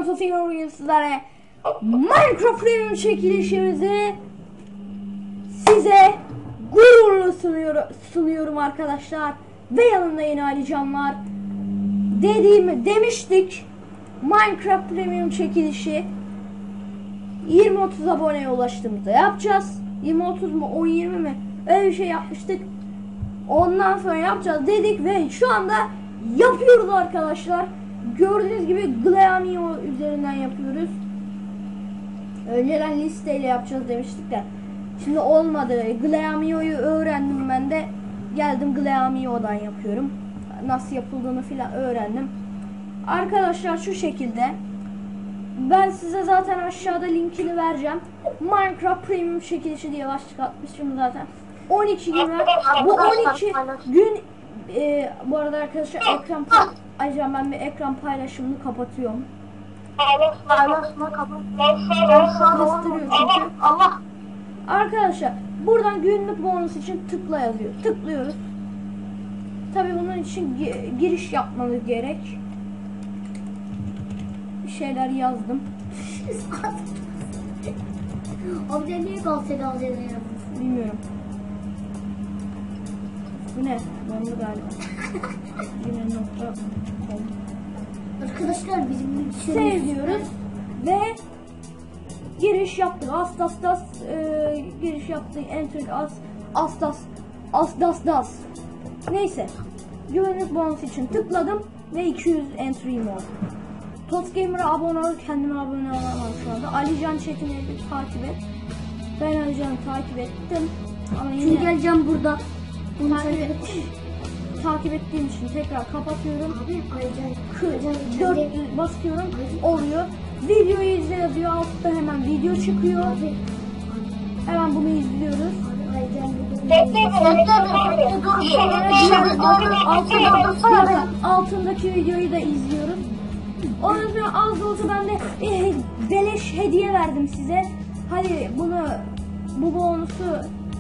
Bugün sizlere Minecraft Premium çekilişimizi size gururla sunuyorum arkadaşlar. Ve yanında yine Alican var. Demiştik Minecraft Premium çekilişi 20-30 aboneye ulaştığımızda yapacağız. 20-30 mu 10-20 mi öyle bir şey yapmıştık. Ondan sonra yapacağız dedik ve şu anda yapıyoruz arkadaşlar. Gördüğünüz gibi Gleamio üzerinden yapıyoruz. Önceden listeyle yapacağız demiştik de şimdi olmadı. Gleamio'yu öğrendim ben de. Geldim Gleamio'dan yapıyorum. Nasıl yapıldığını filan öğrendim. Arkadaşlar şu şekilde. Ben size zaten aşağıda linkini vereceğim. Minecraft Premium çekilişi diye başlık atmışım zaten. 12 gün var. Bu 12 gün bu arada arkadaşlar ekran Ayrıca ben bir ekran paylaşımını kapatıyorum. Paylaşma kapat. Bastırıyor çünkü. Allah. Arkadaşlar buradan günlük bonus için tıkla yazıyor. Tıklıyoruz. Tabii bunun için giriş yapmanız gerek. Bir şeyler yazdım. Abi de niye Galatasaray alacağını Bilmiyorum. Bu ne? Donlu galiba. Yine nokta. Arkadaşlar bizim Save diyoruz ve giriş yaptık. Giriş yaptık. Enter das. Neyse. Güvenlik bonus için tıkladım ve 200 entry'm oldu. Tots Gamer'a abone ol, kendime abone olamam şu anda. Alican Çetin'i takip et. Ben Alican'ı takip ettim. Ama yine çünkü Alican burada. Bunu takip ettiğim için tekrar kapatıyorum. Abi Alican 4 basıyorum. Oluyor. Videoyu izle yazıyor. Altta hemen video çıkıyor. Hemen bunu izliyoruz. Altındaki videoyu da izliyoruz. Ondan sonra az da olsa ben de beleş hediye verdim size. Hadi bu bonusu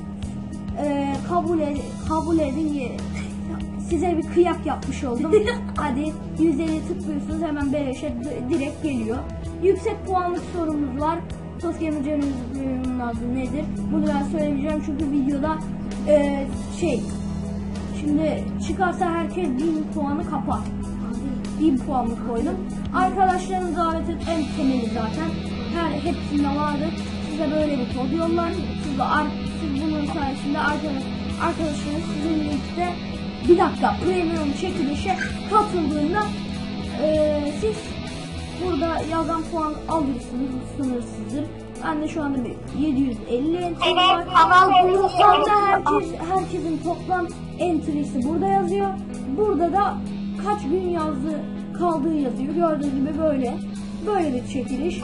kabul edin. Size bir kıyak yapmış oldum. Hadi 150 tıklıyorsunuz hemen beleşe direkt geliyor. Yüksek puanlık sorumuz var. Tots Gamer'ın adı nedir? Bunu ben söylemeyeceğim çünkü videoda şimdi çıkarsa herkes 1000 puanı kapar. 1000 puanlık koydum. Arkadaşlarınızı davet et, en temeli zaten. Hepsinde vardır. Size böyle bir kod yollar. Siz bunun sayesinde arkadaşlarınız sizin linkte bir dakika premium çekilişe katıldığında siz burada yazan puan alıyorsunuz, sınırsızdır. Ben de şu anda bir 750 entry var. Herkesin toplam entry'si burada yazıyor. Burada da kaç gün kaldığı yazıyor. Gördüğünüz gibi böyle bir çekiliş.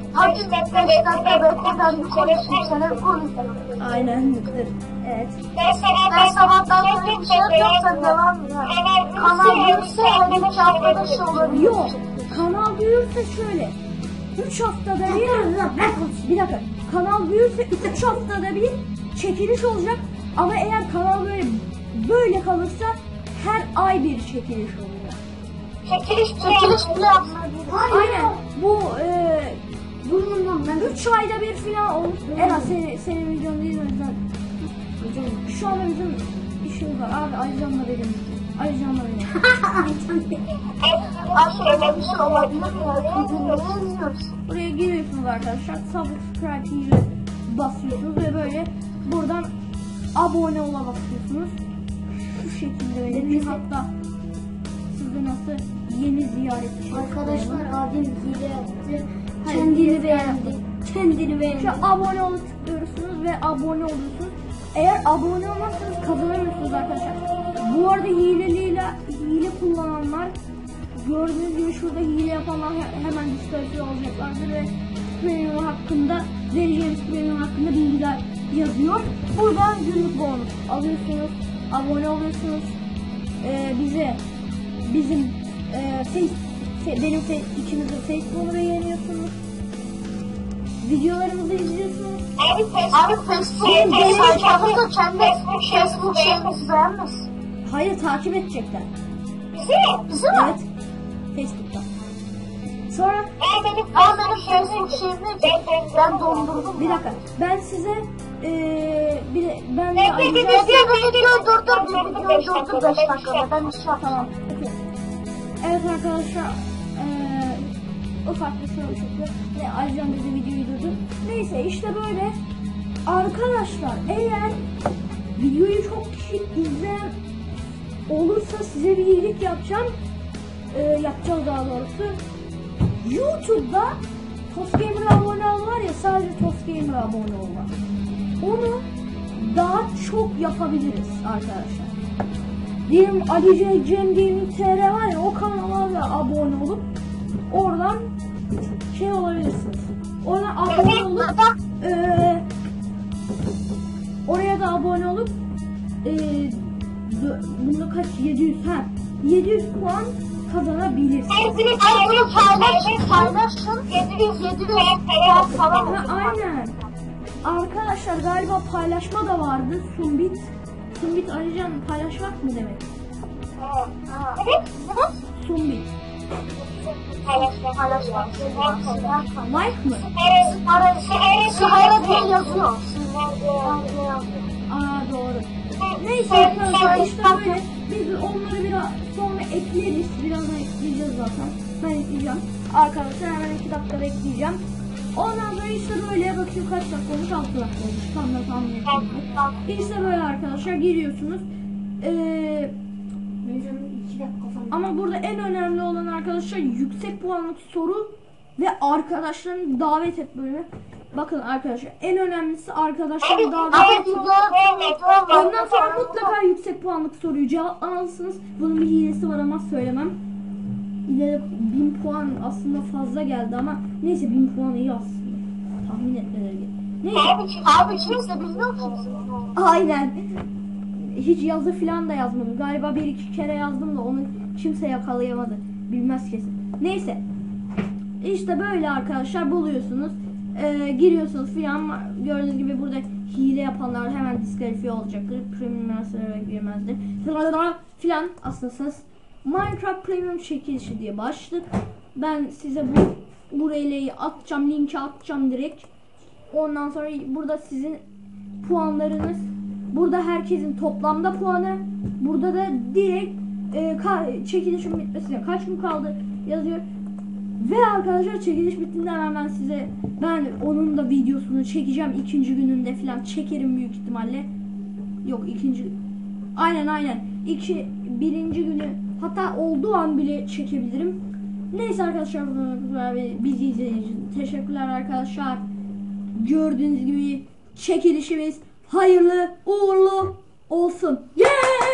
Aynen. Evet. Ben sabahtan beri bir şey yapıyorsam devam ya. Kanal büyürse 12 arkadaşı olabilir. Yok. Kanal büyürse şöyle. 3 haftada bir dakika. Kanal büyürse 3 haftada bir çekiliş olacak. Ama eğer kanal böyle kalırsa her ay bir çekiliş olacak. Çekiliş bile yapsın. Aynen. Bu 3 ayda bir falan olur. Eren senin videon değil o yüzden. Şu anda bizim işimiz var. Abi Alican'la benim. Alican'la benim. Aslında bir şey olabilir ya. Buraya giriyorsunuz arkadaşlar. Subscribe'ı basıyorsunuz ve böyle buradan abone ola basıyorsunuz. Şu şekilde öyle. Hatta sizde nasıl yeni ziyaretçi. Arkadaşlar abim hile yaptı. Kendini beğendi. Şu abone ol tıklıyorsunuz ve abone oluyorsunuz. Eğer abone olmazsanız kazanamıyorsunuz arkadaşlar. Bu arada hile kullananlar gördüğünüz gibi şurada hile yapanlar hemen diskalifiye olacaklardır ve premium hakkında vereceğiniz premium hakkında bilgiler yazıyor. Buradan günlük bonus alıyorsunuz, abone oluyorsunuz. Bizim benim ikimizin Facebook'unu beğeniyorsunuz. Videolarımızı izliyorsunuz. Abi Facebook'un sayfamızda kendi Facebook şeyimizi beğenmez. Hayır, takip edecekler. Bizi mi? Evet. Facebook'ta. Sonra Ama benim Facebook şeyimi ben dondurdum. bir dakika. Ben size ben de Videoyu durdur 5 dakikada. Ben bir şey yapamam. Tamam. Peki. Evet arkadaşlar, ufak bir soru çıktı ve Alican bizi videoyu durdu. Neyse işte böyle. Arkadaşlar eğer videoyu çok kişi izleyen olursa size bir iyilik yapacağım. Yapacağız daha doğrusu. YouTube'da Tosgamer'a abone ol var ya, sadece Tosgamer'a abone ol var. Onu daha çok yapabiliriz arkadaşlar. Diyelim Ali Cem TR var ya, o kanala da abone olup oradan şey olabilirsiniz. Oradan abone olup oraya da abone olup bunda kaç 700 puan kazanabilirsiniz. Bunu paylaşın. 700 falan. Aynen. Arkadaşlar galiba paylaşma da vardı. Sumbit Alican paylaşmak mı demek? Sumbit. Like mı? Sıhara diye yazıyor. Aa doğru. Neyse arkadaşlar işte böyle biz onları biraz sonra ekleriz. Birazdan ekleyeceğiz zaten. Ben ekleyeceğim. Arkadaşlar hemen 2 dakikada ekleyeceğim. Ondan sonra işte böyle bakayım kaç dakika olmuş, 6 dakika olmuş. Tam da tahmin ettim. İşte böyle arkadaşlar giriyorsunuz. Ama burada en önemli olan arkadaşlar yüksek puanlık soru ve arkadaşlarını davet et bölümü. Bakın arkadaşlar en önemlisi arkadaşlarını davet et. Ondan sonra mutlaka yüksek puanlık soruyu cevaplamalısınız. Bunun bir hilesi var ama söylemem. İleri 1000 puan aslında fazla geldi ama neyse 1000 puan iyi aslında. Tahmin etmeleri gibi. Neyse. Abi kimse bilmiyor ki. Aynen. Hiç yazı falan da yazmadım. Galiba 1-2 kere yazdım da onu kimse yakalayamadı. Bilmez kesin. Neyse. İşte böyle arkadaşlar buluyorsunuz. Giriyorsunuz falan. Gördüğünüz gibi burada hile yapanlar hemen diskalifiye olacaktır. Premium server'a girmezdir. Filan aslında Minecraft Premium çekilişi diye başlık. Ben size bu releyi atacağım. Linki atacağım direkt. Ondan sonra burada sizin puanlarınız. Burada herkesin toplamda puanı. Burada da direkt çekilişin bitmesine kaç gün kaldı yazıyor. Ve arkadaşlar çekiliş bittiğinde hemen ben onun da videosunu çekeceğim. 2. gününde falan çekerim büyük ihtimalle. Yok 2. Aynen. 1. günü hatta olduğu an bile çekebilirim. Neyse arkadaşlar bizi izlediğiniz için teşekkürler arkadaşlar. Gördüğünüz gibi çekilişimiz hayırlı uğurlu olsun. Yeah!